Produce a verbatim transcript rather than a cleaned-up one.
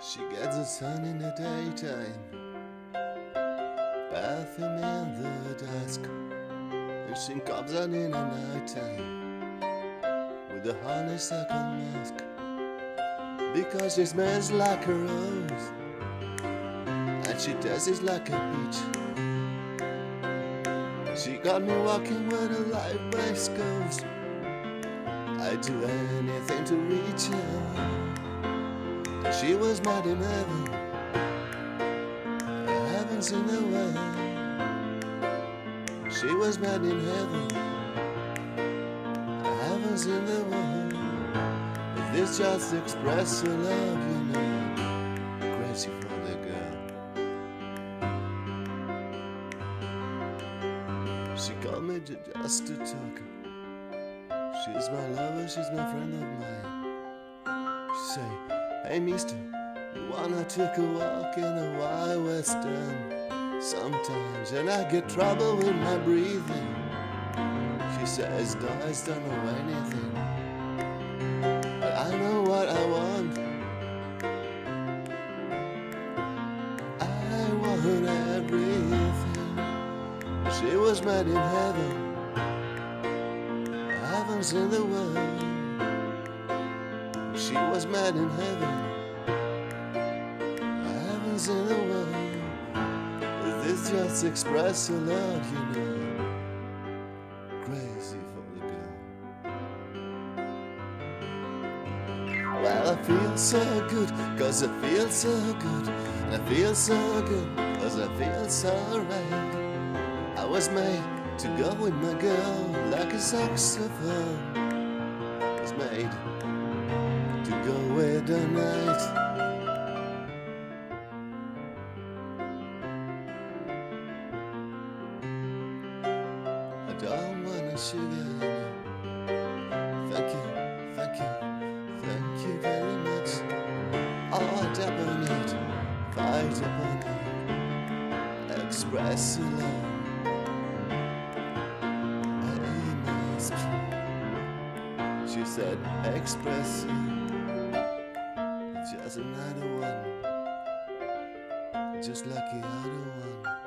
She gets the sun in the daytime, perfume in the dusk, and she comes out in the nighttime with a honeysuckle mask, because she smells like a rose and she dances like a peach. She got me walking where the light waves goes. I'd do anything to reach her. She was mad in heaven, heaven's in the way. She was mad in heaven, heaven's in the way. But this just express her love, you know. Crazy for the girl. She called me just to talk. She's my lover, she's my friend of mine. She say, hey mister, you wanna take a walk in a wild west end? Sometimes, and I get trouble with my breathing. She says, guys don't know anything, but I know what I want. I want everything. She was mad in heaven, heaven's in the world. She was mad in heaven, heaven's in the world. This just express her love, you know. Crazy for the girl. Well, I feel so good, cause I feel so good. And I feel so good, cause I feel so right. I was made to go with my girl like a saxophone. I was made to go with the night. I don't wanna sugar you. Thank you, thank you, thank you very much. Oh, double need, fight upon it, express your love. She said, express it. Just another one, just like the other one.